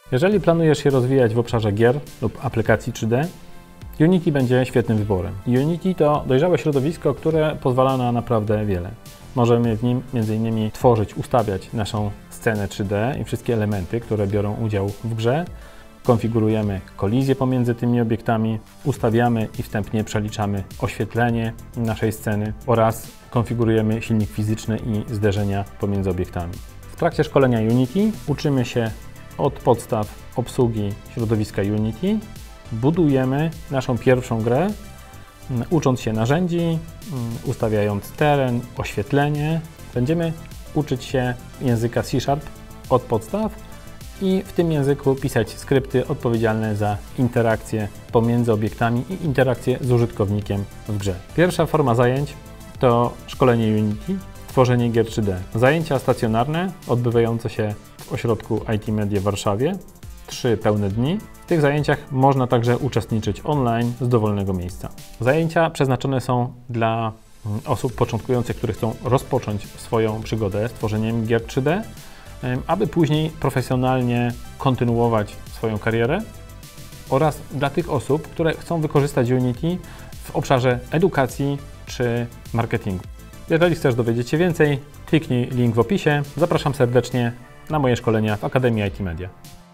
Jeżeli planujesz się rozwijać w obszarze gier lub aplikacji 3D, Unity będzie świetnym wyborem. Unity to dojrzałe środowisko, które pozwala na naprawdę wiele. Możemy w nim m.in. tworzyć, ustawiać naszą scenę 3D i wszystkie elementy, które biorą udział w grze. Konfigurujemy kolizję pomiędzy tymi obiektami, ustawiamy i wstępnie przeliczamy oświetlenie naszej sceny oraz konfigurujemy silnik fizyczny i zderzenia pomiędzy obiektami. W trakcie szkolenia Unity uczymy się od podstaw obsługi środowiska Unity, budujemy naszą pierwszą grę, ucząc się narzędzi, ustawiając teren, oświetlenie. Będziemy uczyć się języka C# od podstaw i w tym języku pisać skrypty odpowiedzialne za interakcje pomiędzy obiektami i interakcje z użytkownikiem w grze. Pierwsza forma zajęć to szkolenie Unity, tworzenie gier 3D. Zajęcia stacjonarne odbywające się w ośrodku IT Media w Warszawie, 3 pełne dni. W tych zajęciach można także uczestniczyć online z dowolnego miejsca. Zajęcia przeznaczone są dla osób początkujących, które chcą rozpocząć swoją przygodę z tworzeniem gier 3D, aby później profesjonalnie kontynuować swoją karierę, oraz dla tych osób, które chcą wykorzystać Unity w obszarze edukacji czy marketingu. Jeżeli chcesz dowiedzieć się więcej, kliknij link w opisie. Zapraszam serdecznie na moje szkolenia w Akademii IT Media.